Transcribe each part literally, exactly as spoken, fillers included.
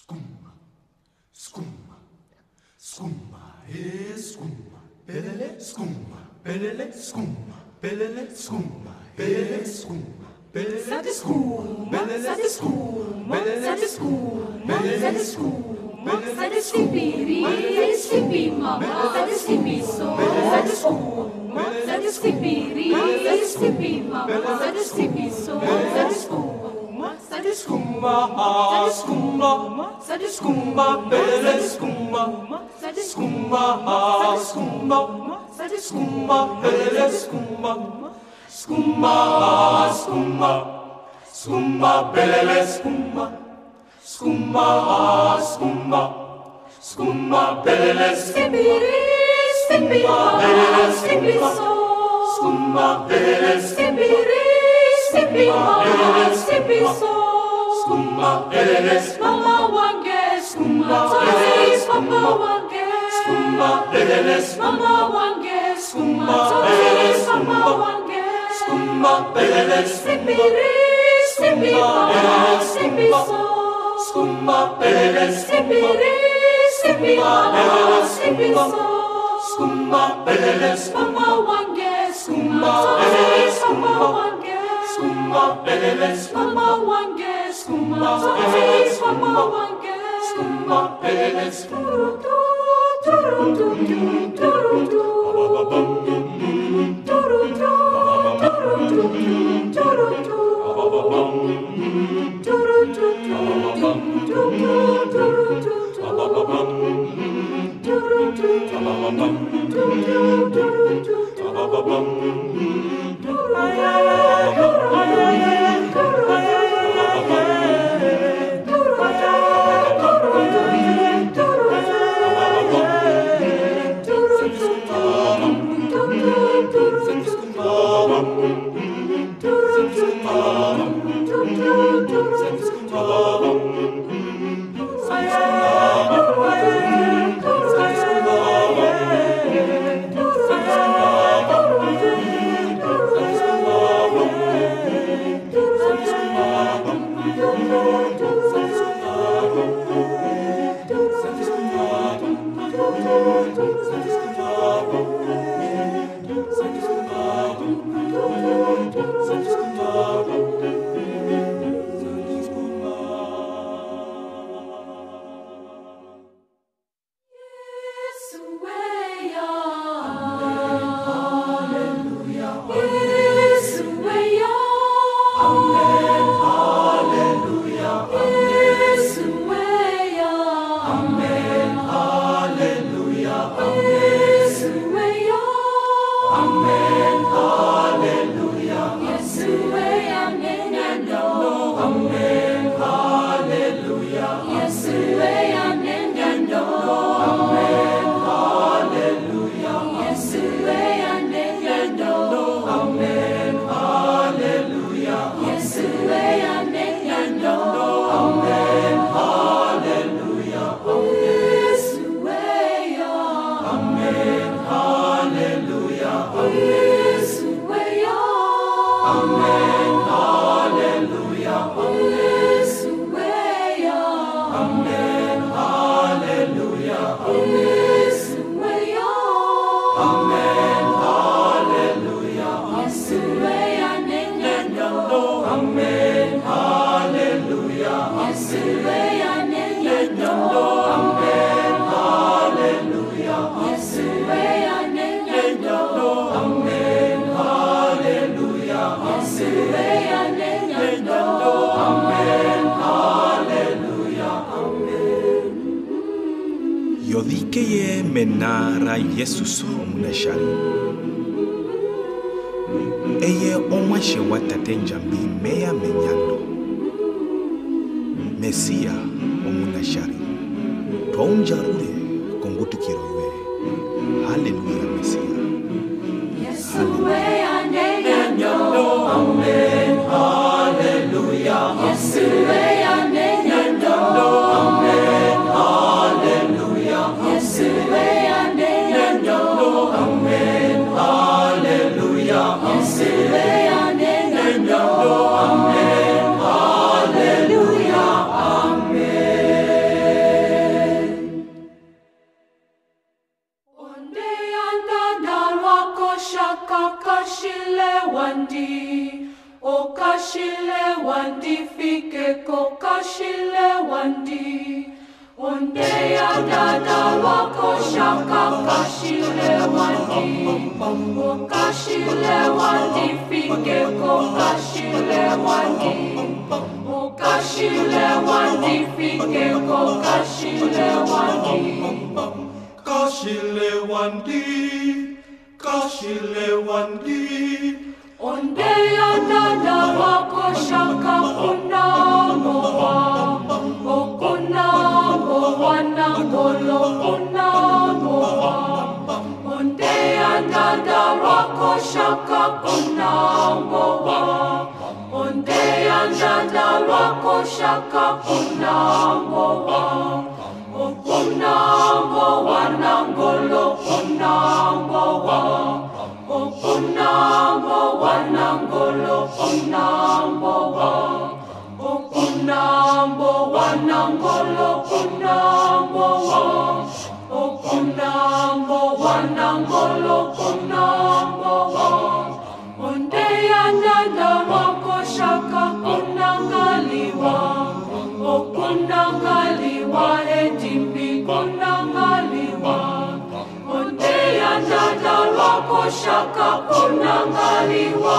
Skumma, skumma, skumma, eh, skumma, belele, skumma, belele, skumma, belele, skumma, eh, skumma, belele, sate skumma, belele, sate skumma, sate skumma, sate skumma, sate skipiri, skipi mama, sate skipi so, sate skumma, sate skipiri, skipi mama, sate skipi so, sate skumma. Sate skumma, ah, skumma, sate skumma, belle skumma, sate skumma, ah, skumma, sate skumma, belle skumma, skumma, ah, skumma, skumma, belle skumma, skumma, ah, skumma, skumma, belle skipiri, skipi mama, skipi so, skumma, belle skipiri. Skippy mama, skippy so, skumma, eles, mama wange, skumma, eles, mama wange, skumma, eles, mama wange, skumma, eles, mama wange, skumma, eles, skippy, skippy mama, skippy so, skumma, eles, skippy, skippy mama, skippy so, skumma, eles, mama wange, skumma, eles, mama wange. Skumma, beles, mama wange, skumma, beles, mama wange, skumma, beles, turu tu, turu tu, turu tu, turu tu, turu tu, turu tu, turu tu, Yodikeye menara Jesus munashari. Eye omwashe watatenjambi meya menyando. Mesia omunashari. Twaunjarure kongutukirowe. Haleluya Mesia. Haleluya. Amen. Haleluya. Haleluya. Amen. Haleluya. Amen. Haleluya. Amen. Haleluya. Amen. wandi. Ondea dada wako shaka kashile wandi. O kashile wandi fike ko kashile wandi. O kashile wandi fike ko kashile wandi. Kashile wandi, kashile wandi. Ondea dada wako shaka kunangoa. O kunangoa nangolo kunangoa. Ondea dada wako shaka kunangoa. Ondea dada wako shaka kunangoa. O kunangoa nangolo kunangoa. O kunangoa nangolo kunangoa. O kunangoa nangolo kunangoa. O kunangoa nangolo kunangoa. Ondea dada wako shaka kunangaliwa. O kunangaliwa etimbi kunangaliwa. Ondea dada wako shaka kunangaliwa.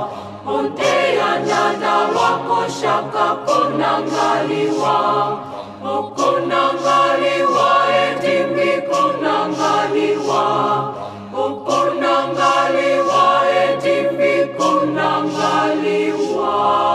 Ondea dada wako shaka kunangaliwa. O kunangaliwa etimbi kunangaliwa. O kunangaliwa etimbi kunangaliwa.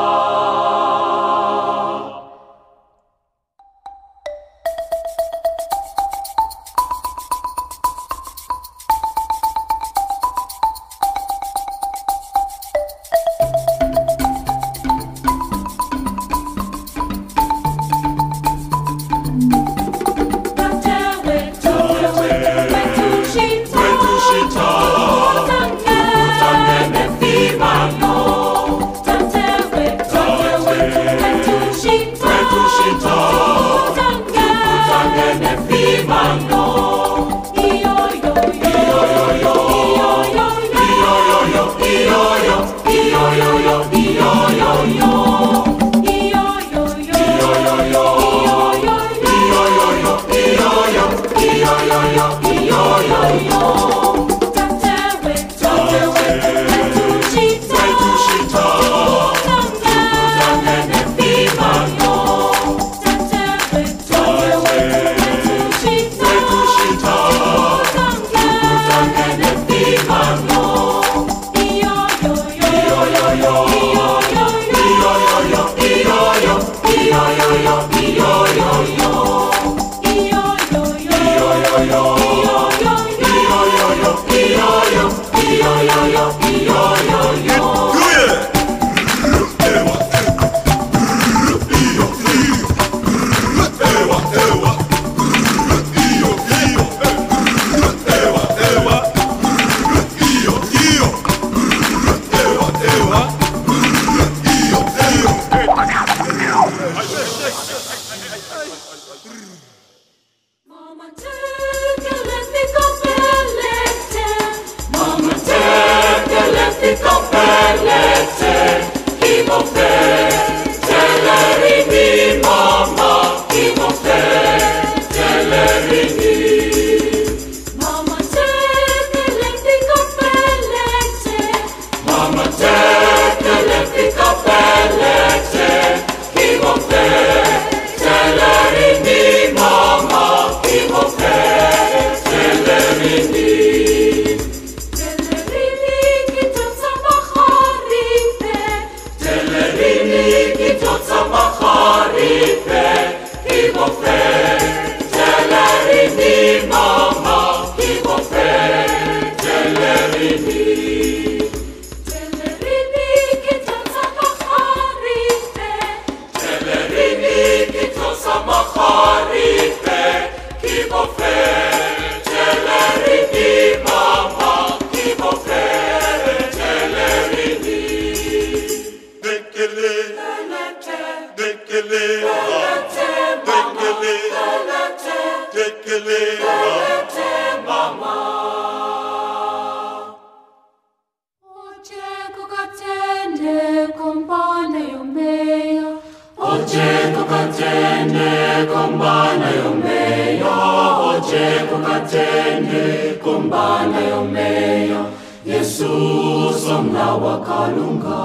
Oje kukatende kombana yomeya oje kukatende kombana yomeya Yesu somna wakalunga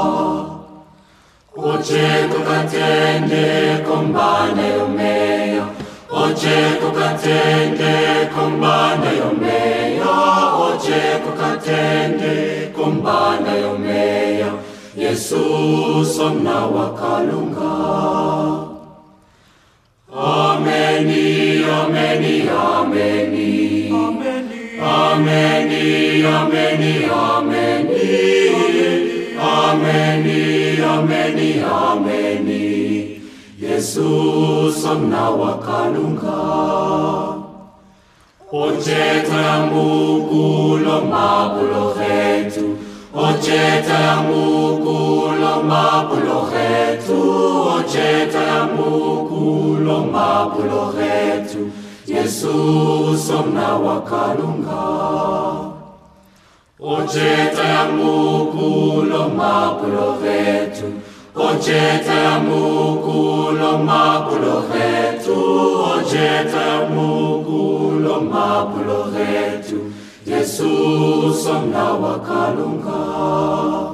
oje kukatende kombana yomeya oje kukatende kombana yomeya oje kukatende kombana yomeya Yesu somna wakalunga Ameni, ameni, ameni, ameni, ameni, ameni, ameni, ameni, ameni, Yesu somna wakalunga. Ojeta ya Mungu lo mabulo getu, ojeta ya Mungu lo mabulo getu, ojeta ya Mungu lo mabulo getu, Yesu somna wakalunga. Ojeta ya Mungu lo mabulo getu, ojeta ya Mungu lo mabulo getu, ojeta ya Mungu lo mabulo getu, Yesu somna wakalunga.